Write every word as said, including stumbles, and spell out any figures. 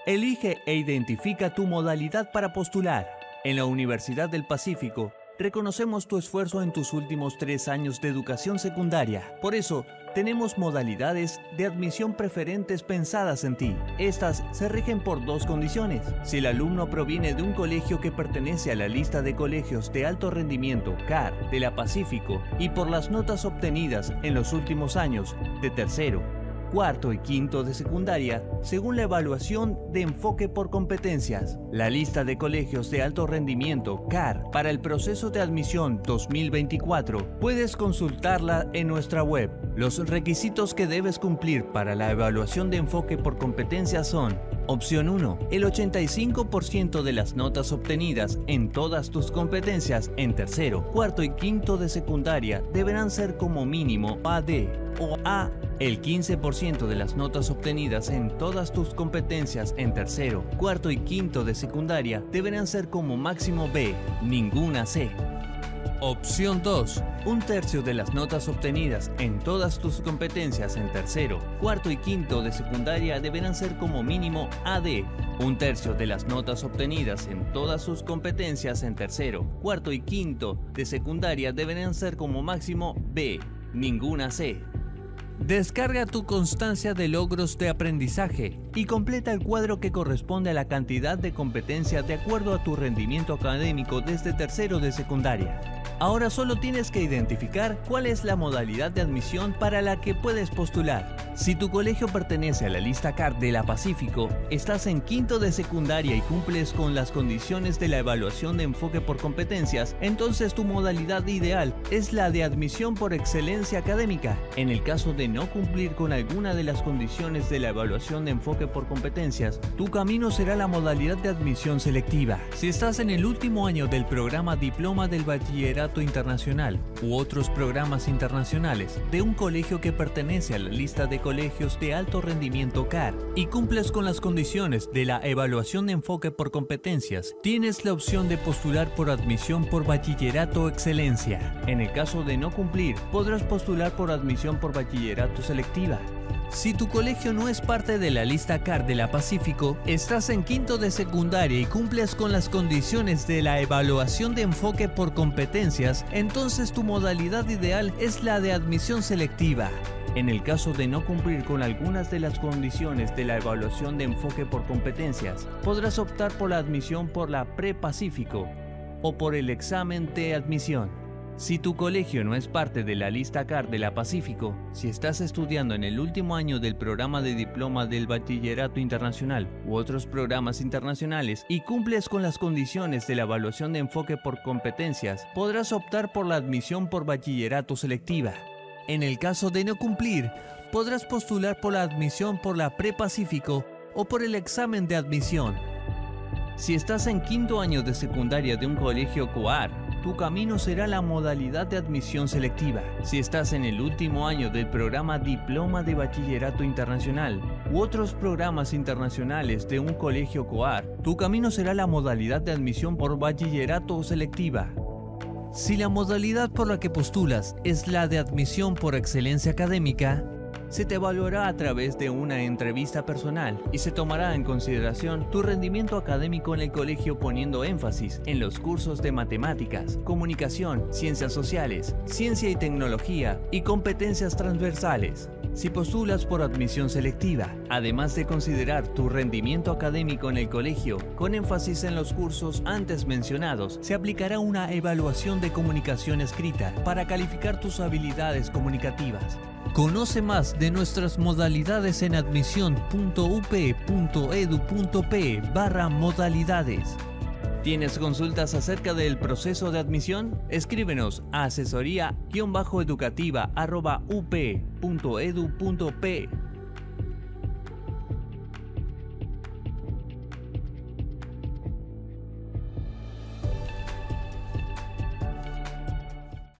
Elige e identifica tu modalidad para postular. En la Universidad del Pacífico, reconocemos tu esfuerzo en tus últimos tres años de educación secundaria. Por eso, tenemos modalidades de admisión preferentes pensadas en ti. Estas se rigen por dos condiciones. Si el alumno proviene de un colegio que pertenece a la lista de colegios de alto rendimiento C A R de la Pacífico y por las notas obtenidas en los últimos años de tercero, cuarto y quinto de secundaria, según la evaluación de enfoque por competencias. La lista de colegios de alto rendimiento C A R para el proceso de admisión dos mil veinticuatro puedes consultarla en nuestra web. Los requisitos que debes cumplir para la evaluación de enfoque por competencias son: opción uno. El ochenta y cinco por ciento de las notas obtenidas en todas tus competencias en tercero, cuarto y quinto de secundaria deberán ser como mínimo A D o A. El quince por ciento de las notas obtenidas en todas tus competencias en tercero, cuarto y quinto de secundaria deberán ser como máximo B, ninguna C. Opción dos. Un tercio de las notas obtenidas en todas tus competencias en tercero, cuarto y quinto de secundaria deberán ser como mínimo A D. Un tercio de las notas obtenidas en todas sus competencias en tercero, cuarto y quinto de secundaria deberán ser como máximo B, ninguna C. Descarga tu constancia de logros de aprendizaje y completa el cuadro que corresponde a la cantidad de competencia de acuerdo a tu rendimiento académico desde tercero de secundaria. Ahora solo tienes que identificar cuál es la modalidad de admisión para la que puedes postular. Si tu colegio pertenece a la lista C A R de la Pacífico, estás en quinto de secundaria y cumples con las condiciones de la evaluación de enfoque por competencias, entonces tu modalidad ideal es la de admisión por excelencia académica. En el caso de no cumplir con alguna de las condiciones de la evaluación de enfoque por competencias, tu camino será la modalidad de admisión selectiva. Si estás en el último año del programa Diploma del Bachillerato Internacional u otros programas internacionales de un colegio que pertenece a la lista de colegios de alto rendimiento C A R y cumples con las condiciones de la evaluación de enfoque por competencias, tienes la opción de postular por admisión por Bachillerato Excelencia. En el caso de no cumplir, podrás postular por admisión por Bachillerato Selectiva. Si tu colegio no es parte de la lista C A R de la Pacífico, estás en quinto de secundaria y cumples con las condiciones de la evaluación de enfoque por competencias, entonces tu modalidad ideal es la de admisión selectiva. En el caso de no cumplir con algunas de las condiciones de la evaluación de enfoque por competencias, podrás optar por la admisión por la Pre-Pacífico o por el examen de admisión. Si tu colegio no es parte de la lista C A R de la Pacífico, si estás estudiando en el último año del programa de diploma del Bachillerato Internacional u otros programas internacionales y cumples con las condiciones de la evaluación de enfoque por competencias, podrás optar por la admisión por Bachillerato Selectiva. En el caso de no cumplir, podrás postular por la admisión por la Pre-Pacífico o por el examen de admisión. Si estás en quinto año de secundaria de un colegio C A R, tu camino será la modalidad de admisión selectiva. Si estás en el último año del programa Diploma de Bachillerato Internacional u otros programas internacionales de un colegio C A R, tu camino será la modalidad de admisión por Bachillerato Selectiva. Si la modalidad por la que postulas es la de admisión por excelencia académica, se te evaluará a través de una entrevista personal y se tomará en consideración tu rendimiento académico en el colegio poniendo énfasis en los cursos de matemáticas, comunicación, ciencias sociales, ciencia y tecnología y competencias transversales. Si postulas por admisión selectiva, además de considerar tu rendimiento académico en el colegio, con énfasis en los cursos antes mencionados, se aplicará una evaluación de comunicación escrita para calificar tus habilidades comunicativas. Conoce más de nuestras modalidades en admisión punto u p punto edu punto p barra modalidades. ¿Tienes consultas acerca del proceso de admisión? Escríbenos a asesoría-educativa arroba u p punto edu punto p.